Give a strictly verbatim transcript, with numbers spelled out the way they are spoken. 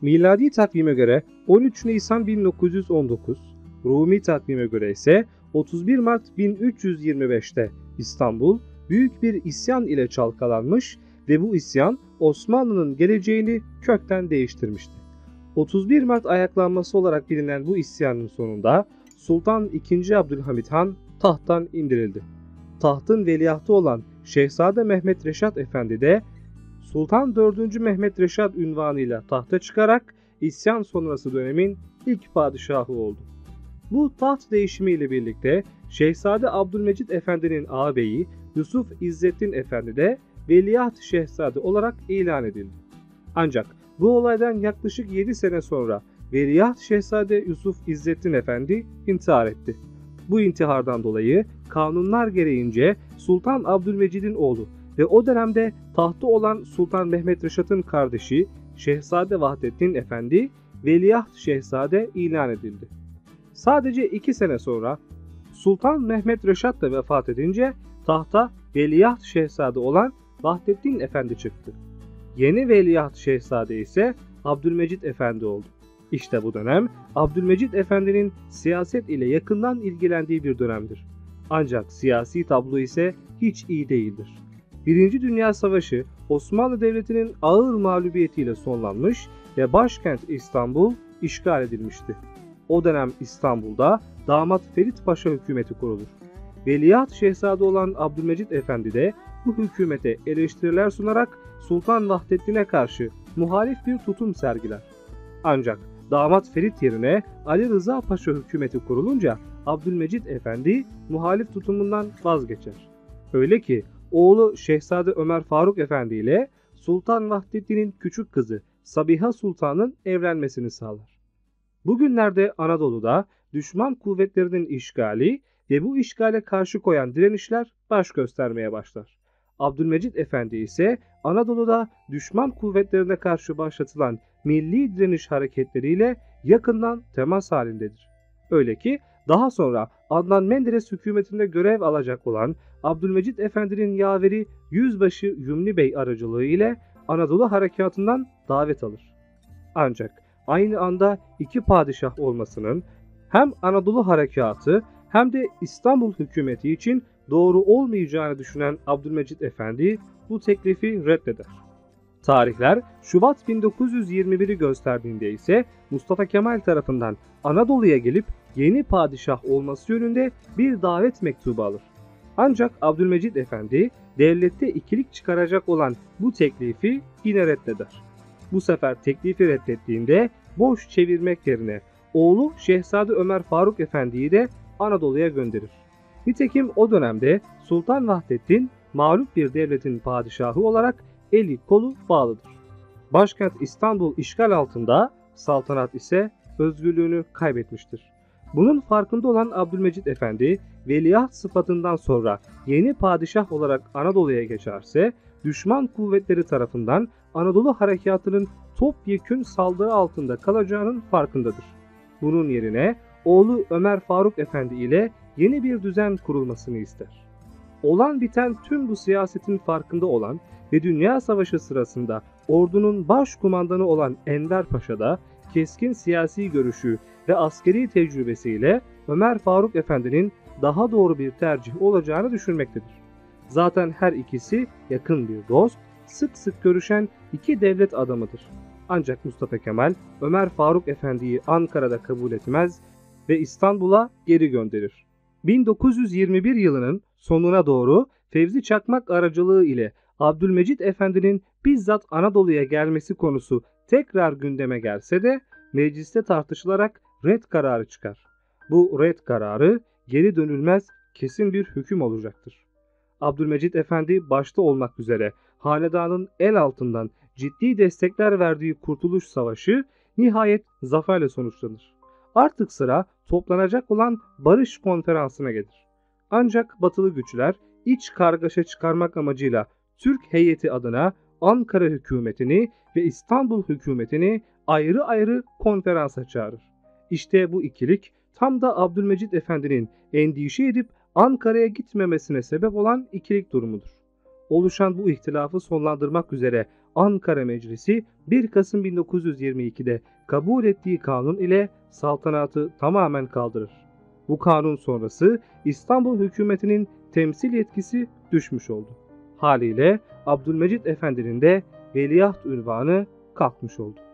Miladi takvime göre on üç Nisan bin dokuz yüz on dokuz, Rumi takvime göre ise otuz bir Mart bin üç yüz yirmi beş'te İstanbul büyük bir isyan ile çalkalanmış ve bu isyan Osmanlı'nın geleceğini kökten değiştirmişti. otuz bir Mart ayaklanması olarak bilinen bu isyanın sonunda Sultan ikinci. Abdülhamit Han tahttan indirildi. Tahtın veliahtı olan Şehzade Mehmet Reşat Efendi de Sultan dördüncü. Mehmet Reşat unvanıyla tahta çıkarak isyan sonrası dönemin ilk padişahı oldu. Bu taht değişimiyle birlikte Şehzade Abdülmecit Efendi'nin ağabeyi Yusuf İzzettin Efendi de Veliaht Şehzade olarak ilan edildi. Ancak bu olaydan yaklaşık yedi sene sonra Veliaht Şehzade Yusuf İzzettin Efendi intihar etti. Bu intihardan dolayı kanunlar gereğince Sultan Abdülmecid'in oğlu ve o dönemde tahtta olan Sultan Mehmet Reşat'ın kardeşi Şehzade Vahdettin Efendi Veliaht Şehzade ilan edildi. Sadece iki sene sonra Sultan Mehmet Reşat da vefat edince tahta Veliaht Şehzade olan Vahdettin Efendi çıktı. Yeni Veliaht Şehzade ise Abdülmecid Efendi oldu. İşte bu dönem Abdülmecid Efendi'nin siyaset ile yakından ilgilendiği bir dönemdir. Ancak siyasi tablo ise hiç iyi değildir. Birinci Dünya Savaşı Osmanlı Devleti'nin ağır mağlubiyetiyle sonlanmış ve başkent İstanbul işgal edilmişti. O dönem İstanbul'da Damat Ferit Paşa hükümeti kurulur. Veliaht Şehzade olan Abdülmecid Efendi de bu hükümete eleştiriler sunarak Sultan Vahdettin'e karşı muhalif bir tutum sergiler. Ancak Damat Ferit yerine Ali Rıza Paşa hükümeti kurulunca Abdülmecid Efendi muhalif tutumundan vazgeçer. Öyle ki oğlu Şehzade Ömer Faruk Efendi ile Sultan Vahdettin'in küçük kızı Sabiha Sultan'ın evlenmesini sağlar. Bugünlerde Anadolu'da düşman kuvvetlerinin işgali ve bu işgale karşı koyan direnişler baş göstermeye başlar. Abdülmecid Efendi ise Anadolu'da düşman kuvvetlerine karşı başlatılan milli direniş hareketleriyle yakından temas halindedir. Öyle ki daha sonra Adnan Menderes hükümetinde görev alacak olan Abdülmecid Efendi'nin yaveri Yüzbaşı Yumni Bey aracılığı ile Anadolu harekatından davet alır. Ancak aynı anda iki padişah olmasının hem Anadolu harekatı hem de İstanbul hükümeti için doğru olmayacağını düşünen Abdülmecid Efendi bu teklifi reddeder. Tarihler Şubat bin dokuz yüz yirmi bir'i gösterdiğinde ise Mustafa Kemal tarafından Anadolu'ya gelip yeni padişah olması yönünde bir davet mektubu alır. Ancak Abdülmecid Efendi devlette ikilik çıkaracak olan bu teklifi yine reddeder. Bu sefer teklifi reddettiğinde boş çevirmek yerine oğlu Şehzade Ömer Faruk Efendi'yi de Anadolu'ya gönderir. Nitekim o dönemde Sultan Vahdettin mağlup bir devletin padişahı olarak eli kolu bağlıdır. Başkent İstanbul işgal altında, saltanat ise özgürlüğünü kaybetmiştir. Bunun farkında olan Abdülmecid Efendi veliaht sıfatından sonra yeni padişah olarak Anadolu'ya geçerse düşman kuvvetleri tarafından Anadolu harekatının topyekün saldırı altında kalacağının farkındadır. Bunun yerine oğlu Ömer Faruk Efendi ile yeni bir düzen kurulmasını ister. Olan biten tüm bu siyasetin farkında olan ve Dünya Savaşı sırasında ordunun başkumandanı olan Enver Paşa da keskin siyasi görüşü ve askeri tecrübesiyle Ömer Faruk Efendi'nin daha doğru bir tercih olacağını düşünmektedir. Zaten her ikisi yakın bir dost, sık sık görüşen iki devlet adamıdır. Ancak Mustafa Kemal Ömer Faruk Efendi'yi Ankara'da kabul etmez ve İstanbul'a geri gönderir. bin dokuz yüz yirmi bir yılının sonuna doğru Fevzi Çakmak aracılığı ile Abdülmecid Efendi'nin bizzat Anadolu'ya gelmesi konusu tekrar gündeme gelse de mecliste tartışılarak red kararı çıkar. Bu red kararı geri dönülmez kesin bir hüküm olacaktır. Abdülmecid Efendi başta olmak üzere hanedanın el altından ciddi destekler verdiği Kurtuluş Savaşı nihayet zaferle sonuçlanır. Artık sıra toplanacak olan Barış Konferansı'na gelir. Ancak batılı güçler iç kargaşa çıkarmak amacıyla Türk heyeti adına Ankara hükümetini ve İstanbul hükümetini ayrı ayrı konferansa çağırır. İşte bu ikilik tam da Abdülmecid Efendi'nin endişe edip Ankara'ya gitmemesine sebep olan ikilik durumudur. Oluşan bu ihtilafı sonlandırmak üzere Ankara Meclisi bir Kasım bin dokuz yüz yirmi ikide kabul ettiği kanun ile saltanatı tamamen kaldırır. Bu kanun sonrası İstanbul hükümetinin temsil yetkisi düşmüş oldu. Haliyle Abdülmecit Efendi'nin de veliaht unvanı kalkmış oldu.